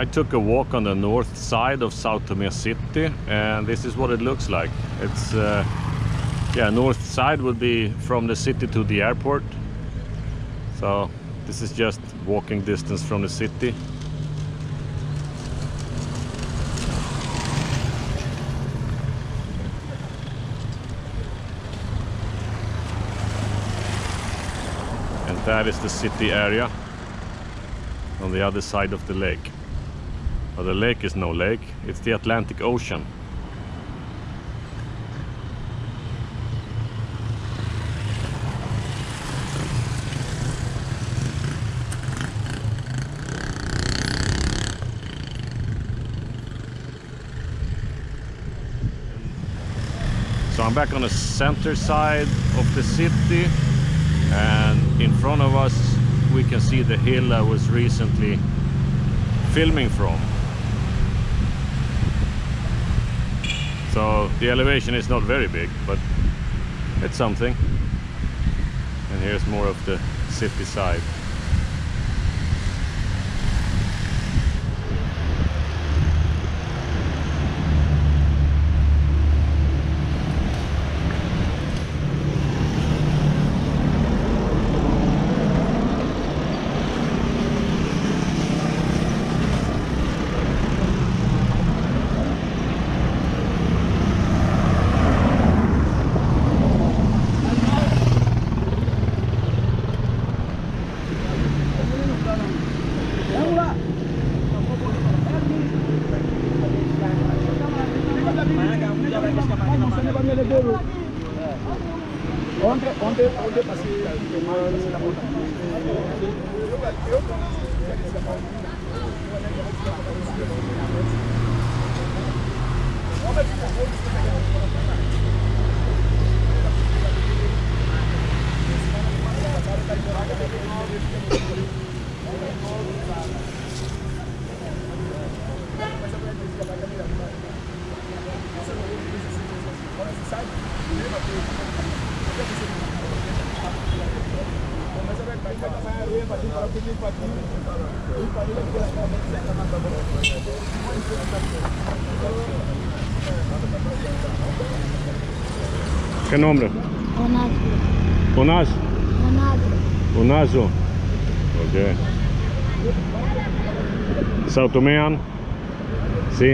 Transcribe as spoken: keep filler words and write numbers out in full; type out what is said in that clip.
I took a walk on the north side of Sao Tome city, and this is what it looks like. It's uh, yeah, north side would be from the city to the airport. So this is just walking distance from the city. And that is the city area on the other side of the lake. Well, the lake is no lake, it's the Atlantic Ocean. So I'm back on the center side of the city, and in front of us we can see the hill I was recently filming from. So the elevation is not very big, but it's something. And here's more of the city side. Onde, onde, onde passei ¿Qué nombre? Onaz. Onazo. Ok. Sao Tomean. Sí.